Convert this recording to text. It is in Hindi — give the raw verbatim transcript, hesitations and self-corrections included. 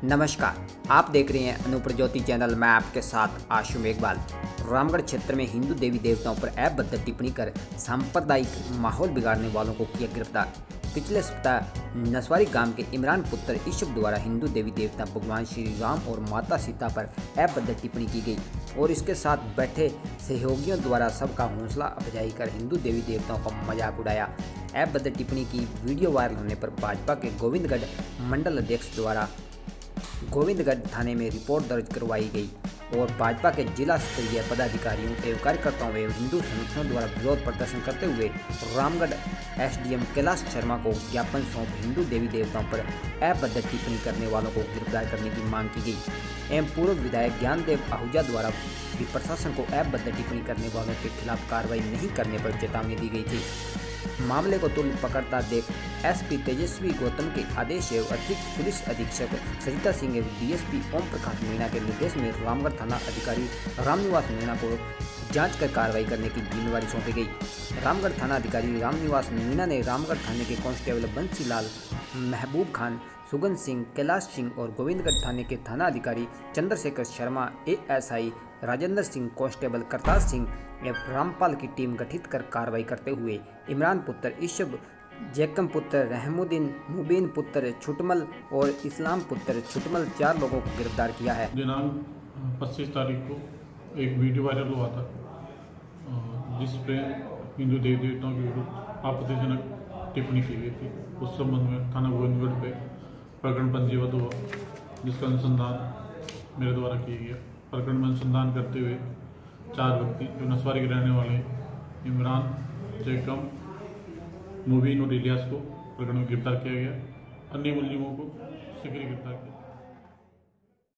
नमस्कार, आप देख रहे हैं अनुपर ज्योति चैनल। मैं आपके साथ आशु मेघवाल। रामगढ़ क्षेत्र में हिंदू देवी देवताओं पर अभद्र टिप्पणी कर सांप्रदायिक माहौल बिगाड़ने वालों को किया गिरफ्तार। पिछले सप्ताह नसवारी गांव के इमरान पुत्र ईशब द्वारा हिंदू देवी देवता भगवान श्री राम और माता सीता पर अभद्र टिप्पणी की गई और इसके साथ बैठे सहयोगियों द्वारा सबका हौसला अफजाई कर हिंदू देवी देवताओं का मजाक उड़ाया। अभद्र टिप्पणी की वीडियो वायरल होने पर भाजपा के गोविंदगढ़ मंडल अध्यक्ष द्वारा गोविंदगढ़ थाने में रिपोर्ट दर्ज करवाई गई और भाजपा के जिला स्तरीय पदाधिकारियों एवं कार्यकर्ताओं एवं हिंदू संगठनों द्वारा विरोध प्रदर्शन करते हुए रामगढ़ एसडीएम कैलाश शर्मा को ज्ञापन सौंप हिंदू देवी देवताओं पर अभद्र टिप्पणी करने वालों को गिरफ्तार करने की मांग की गई एवं पूर्व विधायक ज्ञानदेव आहूजा द्वारा भी प्रशासन को अभद्र टिप्पणी करने वालों के खिलाफ कार्रवाई नहीं करने पर चेतावनी दी गई थी। मामले को तुरंत पकड़ता देख एसपी तेजस्वी गौतम के आदेश एवं अतिरिक्त पुलिस अधीक्षक सरिता सिंह एवं डीएसपी ओम प्रकाश मीणा के निर्देश में रामगढ़ थाना अधिकारी रामनिवास मीणा को जांच कर कार्रवाई करने की जिम्मेवारी सौंपी गई। रामगढ़ थाना अधिकारी रामनिवास मीणा ने रामगढ़ थाने के कांस्टेबल बंसीलाल, महबूब खान, सुगन सिंह, कैलाश सिंह और गोविंदगढ़ थाने के थाना अधिकारी चंद्रशेखर शर्मा, एएसआई राजेंद्र सिंह, कांस्टेबल करतार सिंह एवं रामपाल की टीम गठित कर कार्रवाई करते हुए इमरान पुत्र ईशब, जैकम पुत्र रहमुद्दीन, मुबीन पुत्र छुटमल और इस्लाम पुत्र छुटमल चार लोगों को गिरफ्तार किया है। दिनांक पच्चीस तारीख को एक वीडियो वायरल हुआ था जिसपे हिंदू देवी देवताओं के विरुद्ध आपत्तिजनक टिप्पणी की गई थी। उस संबंध में थाना गोविंदगढ़ पे प्रकरण पंजीबद्ध हुआ, जिसका अनुसंधान मेरे द्वारा किया गया। प्रकरण में अनुसंधान करते हुए चार व्यक्ति जो नसवारी के रहने वाले इमरान, जैकम, मुबीन और इलियास को प्रकरण में गिरफ्तार किया गया। अन्य मुलजिमों को शीघ्र गिरफ्तार किया।